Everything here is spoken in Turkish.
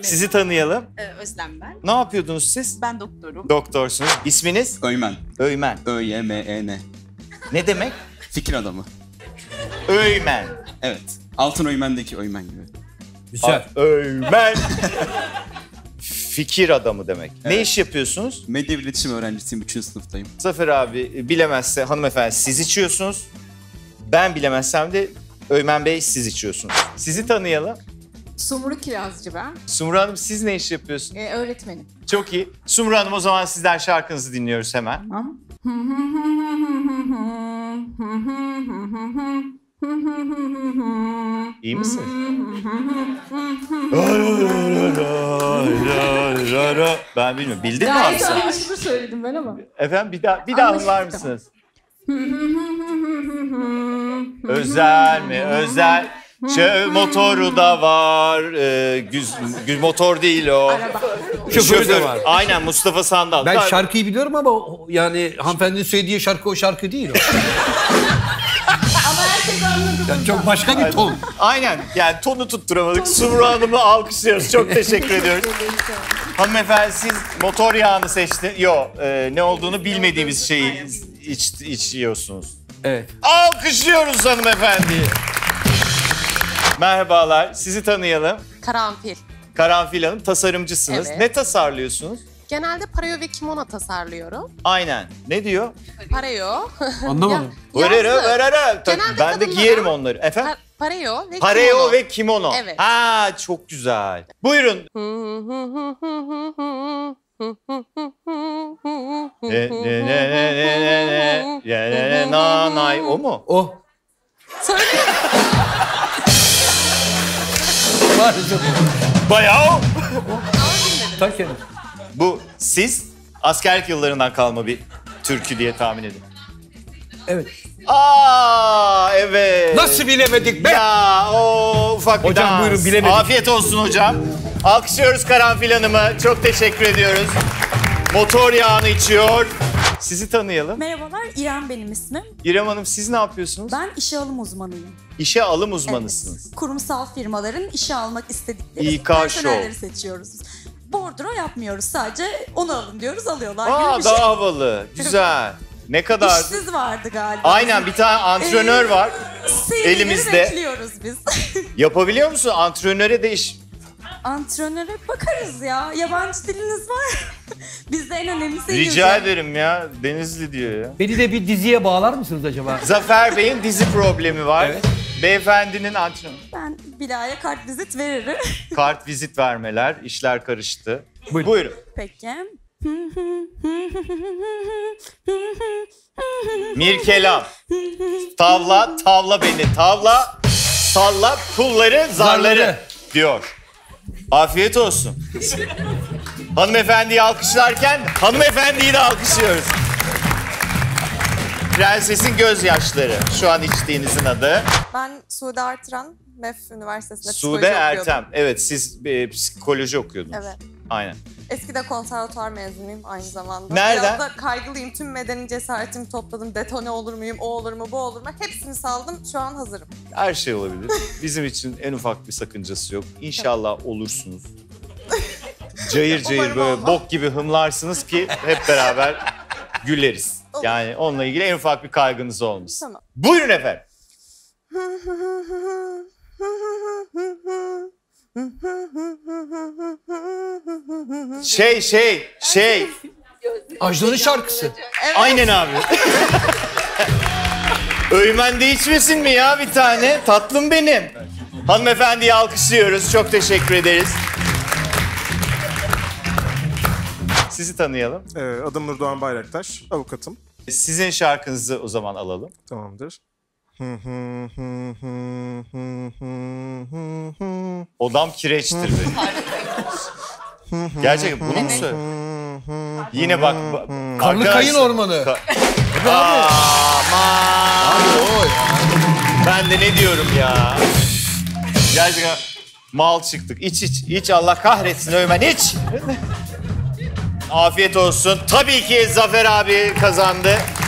Sizi tanıyalım. Özlem ben. Ne yapıyordunuz siz? Ben doktorum. Doktorsunuz. İsminiz? Öymen. Öymen. Ö-Y-M-E-N. Ne demek? Fikir adamı. Öymen. Evet. Altın Öymen'deki Öymen gibi. Güzel. Öymen. Fikir adamı demek. Evet. Ne iş yapıyorsunuz? Medya iletişim öğrencisiyim. 3. sınıftayım. Zafer abi bilemezse hanımefendi siz içiyorsunuz. Ben bilemezsem de Öymen Bey siz içiyorsunuz. Sizi tanıyalım. Sumru Kirazcı ben. Sumru Hanım siz ne iş yapıyorsunuz? Öğretmenim. Çok iyi. Sumru Hanım o zaman sizden şarkınızı dinliyoruz hemen. Tamam. İyi misiniz? Ben bilmiyorum. Bildin mi abi Gayet sen? anlaşılır söyledim ben ama. Efendim bir daha hımlar mısınız? Özel mi? Özel. Motoru da var. Motor değil o. Araba. Şoförü de var. Aynen Mustafa Sandal. Ben şarkıyı biliyorum ama yani hanımefendinin söylediği şarkı o şarkı değil o. Ama herkes anladı. Yani çok başka bir ton. Aynen. Yani tonu tutturamadık. Sumru Hanım'ı alkışlıyoruz. Çok teşekkür ediyoruz. Hanımefendi siz motor yağını seçtiniz. Yok ne olduğunu bilmediğimiz şeyi içiyorsunuz. Evet. Alkışlıyoruz hanımefendiyi. Merhabalar. Sizi tanıyalım. Karanfil. Karanfil Hanım tasarımcısınız. Evet. Ne tasarlıyorsunuz? Genelde parayo ve kimono tasarlıyorum. Aynen. Ne diyor? Parayo. Anlamadım. Genelde Ben de kadınlara- giyerim onları. Efendim? Parayo ve Pareo kimono. ve kimono. Evet. Ha çok güzel. Buyurun. Nanay o mu? O. Söyle. Maalesef o. Bayağı o. Ta kendisi. Bu siz askerlik yıllarından kalma bir türkü diye tahmin edin. Evet. Evet. Nasıl bilemedik be? Ya o ufak bir Hocam, dans. buyurun, bilemedik. Afiyet olsun hocam. Alkışlıyoruz Karanfil Hanım'ı. Çok teşekkür ediyoruz. Motor yağını içiyor. Sizi tanıyalım. Merhabalar, İrem benim ismim. İrem Hanım siz ne yapıyorsunuz? Ben işe alım uzmanıyım. İşe alım uzmanısınız. Evet, kurumsal firmaların işe almak istedikleri İK personelleri seçiyoruz. Bordro yapmıyoruz, sadece onu alın diyoruz, alıyorlar gibi bir Daha şey. havalı. Güzel. Ne kadar... İşsiz vardı galiba. Aynen bir tane antrenör var. Seyirleri elimizde. bekliyoruz biz. Yapabiliyor musun? Antrenöre de iş... Antrenöre bakarız ya. Yabancı diliniz var. Bizde en önemlisi Rica ederim ya. Denizli diyor ya. Beni de bir diziye bağlar mısınız acaba? Zafer Bey'in dizi problemi var. Evet. Beyefendinin antrenör. Ben Bilal'e kartvizit veririm. Kart vizit vermeler, işler karıştı. Buyurun. Buyurun. Peki. Mirkelam. Tavla, tavla beni. Tavla, salla pulları, zarları diyor. Afiyet olsun. Hanımefendiyi alkışlarken hanımefendiyi de alkışlıyoruz. Prensesin gözyaşları. Şu an içtiğinizin adı. Ben Sude Artıran, MEF Üniversitesi'nde Sude psikoloji Ertem. okuyordum. Evet siz psikoloji okuyordunuz. Evet. Aynen. Eskide konservatuar mezunuyum aynı zamanda. Nereden? Biraz da kaygılıyım. Tüm medeni cesaretimi topladım. Detone olur muyum, o olur mu, bu olur mu? Hepsini saldım. Şu an hazırım. Her şey olabilir. Bizim için en ufak bir sakıncası yok. İnşallah olursunuz. Cayır cayır Umarım böyle olmaz. bok gibi hımlarsınız ki hep beraber güleriz. Olur. Yani onunla ilgili en ufak bir kaygınız olmasın. Tamam. Buyurun efendim. Şey. Ajdan'ın şarkısı. Aynen abi. Öymen de içmesin mi ya bir tane? Tatlım benim. Hanımefendiyi alkışlıyoruz. Çok teşekkür ederiz. Sizi tanıyalım. Adım Nurdoğan Bayraktaş, avukatım. Sizin şarkınızı o zaman alalım. Tamamdır. Odam kireçtir benim. Gerçekten bunu mu söyle? Yine bak. Kanlı arkadaşlar- Kayın Ormanı. Aman. Ben de ne diyorum ya. Gerçekten mal çıktık. İç Allah kahretsin Öymen iç. Afiyet olsun. Tabii ki Zafer abi kazandı.